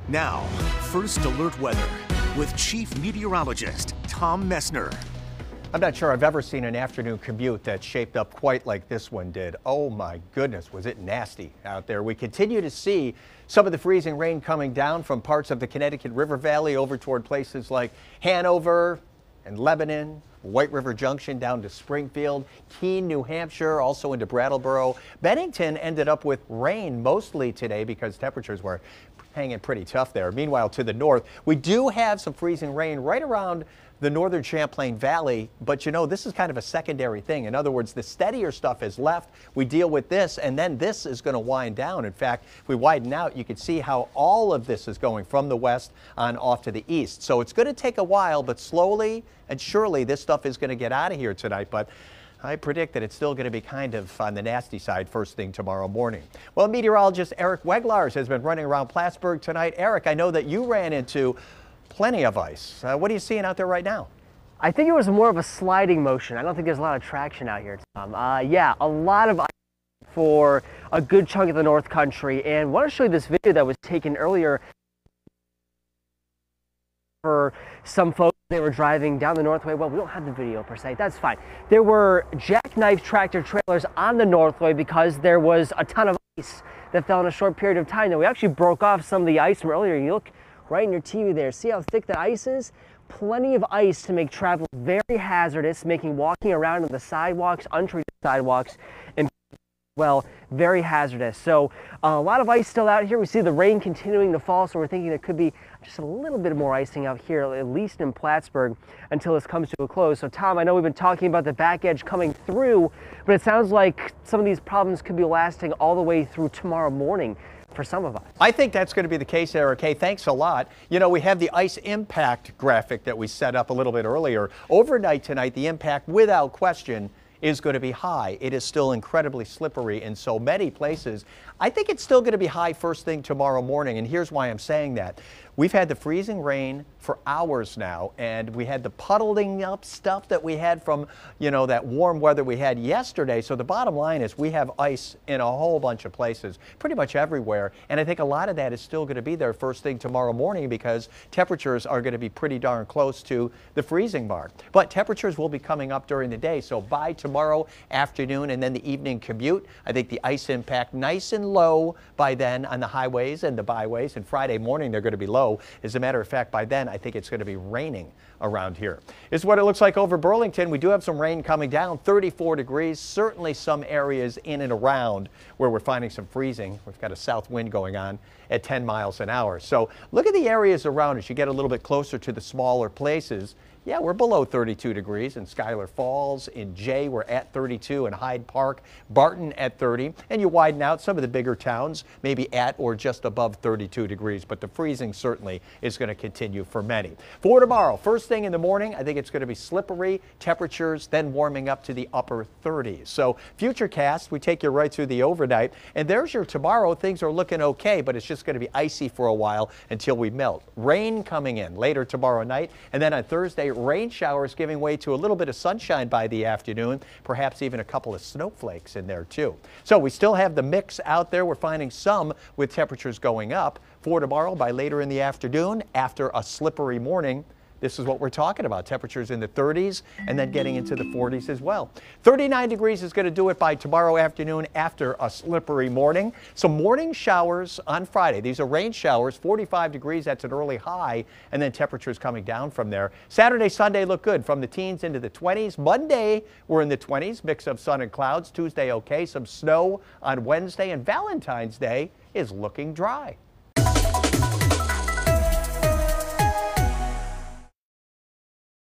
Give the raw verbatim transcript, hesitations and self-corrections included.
Now, First Alert Weather with Chief Meteorologist Tom Messner. I'm not sure I've ever seen an afternoon commute that shaped up quite like this one did. Oh my goodness, was it nasty out there. We continue to see some of the freezing rain coming down from parts of the Connecticut River Valley over toward places like Hanover and Lebanon, White River Junction down to Springfield, Keene, New Hampshire, also into Brattleboro. Bennington ended up with rain mostly today because temperatures were hanging pretty tough there. Meanwhile, to the north, we do have some freezing rain right around the northern Champlain Valley, but you know, this is kind of a secondary thing. In other words, the steadier stuff has left. We deal with this, and then this is going to wind down. In fact, if we widen out, you can see how all of this is going from the west on off to the east. So it's going to take a while, but slowly and surely this stuff is going to get out of here tonight. But I predict that it's still going to be kind of on the nasty side first thing tomorrow morning. Well, meteorologist Eric Weglars has been running around Plattsburgh tonight. Eric, I know that you ran into plenty of ice. Uh, what are you seeing out there right now? I think it was more of a sliding motion. I don't think there's a lot of traction out here, Tom. Uh, yeah, a lot of ice for a good chunk of the North Country. And I want to show you this video that was taken earlier for some folks. They were driving down the Northway. Well, we don't have the video per se. That's fine. There were jackknife tractor trailers on the Northway because there was a ton of ice that fell in a short period of time. Now, we actually broke off some of the ice from earlier. You look right in your T V there. See how thick the ice is? Plenty of ice to make travel very hazardous, making walking around on the sidewalks, untreated sidewalks, and well, very hazardous. So uh, a lot of ice still out here. We see the rain continuing to fall, so we're thinking there could be just a little bit more icing out here, at least in Plattsburgh, until this comes to a close. So Tom, I know we've been talking about the back edge coming through, but it sounds like some of these problems could be lasting all the way through tomorrow morning for some of us. I think that's going to be the case, Eric. Hey, thanks a lot. You know, we have the ice impact graphic that we set up a little bit earlier. Overnight tonight, the impact, without question, is going to be high. It is still incredibly slippery in so many places. I think it's still going to be high first thing tomorrow morning, and here's why I'm saying that. We've had the freezing rain for hours now, and we had the puddling up stuff that we had from, you know, that warm weather we had yesterday. So the bottom line is we have ice in a whole bunch of places, pretty much everywhere. And I think a lot of that is still going to be there first thing tomorrow morning because temperatures are going to be pretty darn close to the freezing mark. But temperatures will be coming up during the day. So by tomorrow afternoon and then the evening commute, I think the ice impact nice and low by then on the highways and the byways. And Friday morning, they're going to be low. As a matter of fact, by then, I think it's going to be raining around here. This is what it looks like over Burlington. We do have some rain coming down, thirty-four degrees, certainly some areas in and around where we're finding some freezing. We've got a south wind going on at ten miles an hour. So look at the areas around as you get a little bit closer to the smaller places. Yeah, we're below thirty-two degrees in Schuyler Falls. In Jay, we're at thirty-two. In Hyde Park, Barton at thirty. And you widen out some of the bigger towns, maybe at or just above thirty-two degrees. But the freezing certainly is going to continue for many. For tomorrow, first thing in the morning, I think it's going to be slippery temperatures, then warming up to the upper thirties. So Futurecast, we take you right through the overnight. And there's your tomorrow. Things are looking okay, but it's just going to be icy for a while until we melt. Rain coming in later tomorrow night. And then on Thursday, rain showers giving way to a little bit of sunshine by the afternoon, perhaps even a couple of snowflakes in there too. So we still have the mix out there. We're finding some with temperatures going up. For tomorrow, by later in the afternoon, after a slippery morning, this is what we're talking about. Temperatures in the thirties and then getting into the forties as well. thirty-nine degrees is going to do it by tomorrow afternoon after a slippery morning. So morning showers on Friday. These are rain showers, forty-five degrees. That's an early high. And then temperatures coming down from there. Saturday, Sunday look good from the teens into the twenties. Monday, we're in the twenties, mix of sun and clouds. Tuesday, okay. Some snow on Wednesday. And Valentine's Day is looking dry.